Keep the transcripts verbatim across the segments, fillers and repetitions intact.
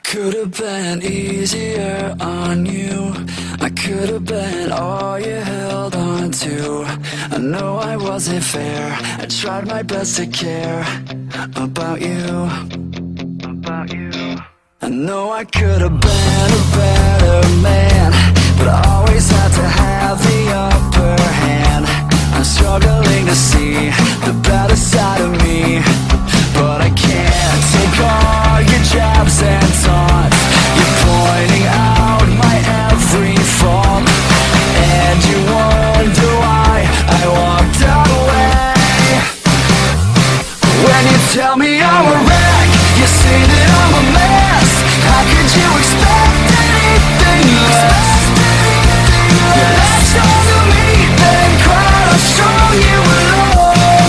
could have been easier on you. I could have been all you held on to. I know I wasn't fair. I tried my best to care about you, about you. I know I could have been a better man, but I always had to have the upper hand. I'm struggling to see the better side of me, but I can't take all your jabs and taunts. You're pointing out my every fault, and you wonder why I walked away. When you tell me I'm a wreck, you say that I'm a mess. How could you expect anything less? You latched onto me, then cried how strong you alone.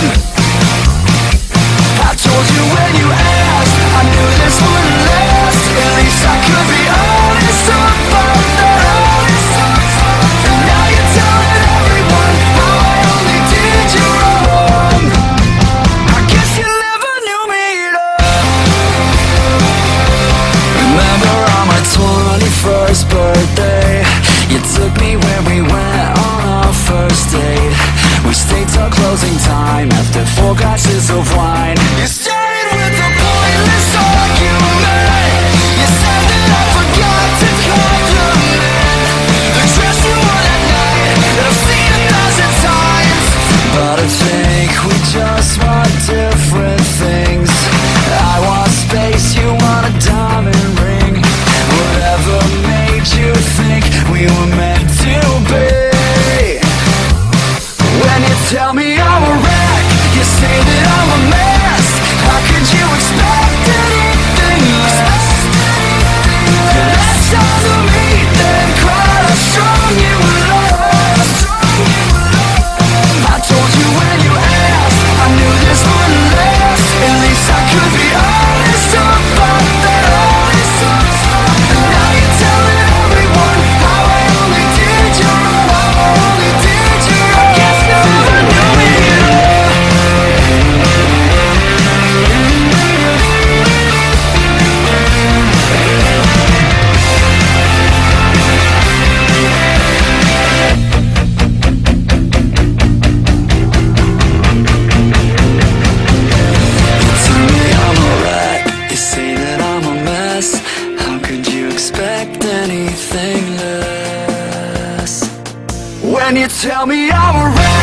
I told you when you asked, I knew this wouldn't last. At least I could be honest about that. And now you're telling everyone how I only did you wrong. I guess you never knew me at all. Remember on my twenty-first birthday, you took me where we went on our first date. We stayed till closing time after four glasses of wine. You started with a pointless argument. You said that I forgot to compliment the dress you wore that night that I've seen a thousand times. But I think we just want different things. I want space, you want a diamond ring. Whatever made you think we were meant to be. When you tell me I'm a wreck, you say that I'm a mess. How could you expect anything less? You latched onto me, then cried how strong you were. I told you when you asked, I knew this wouldn't last. At least I could be honest about that. And now you're telling everyone how I only did you wrong. I only did you wrong. I guess you never knew me at all. You tell me I'm a wreck, you say that I'm a mess. How could you expect anything less? When you tell me I'm a wreck,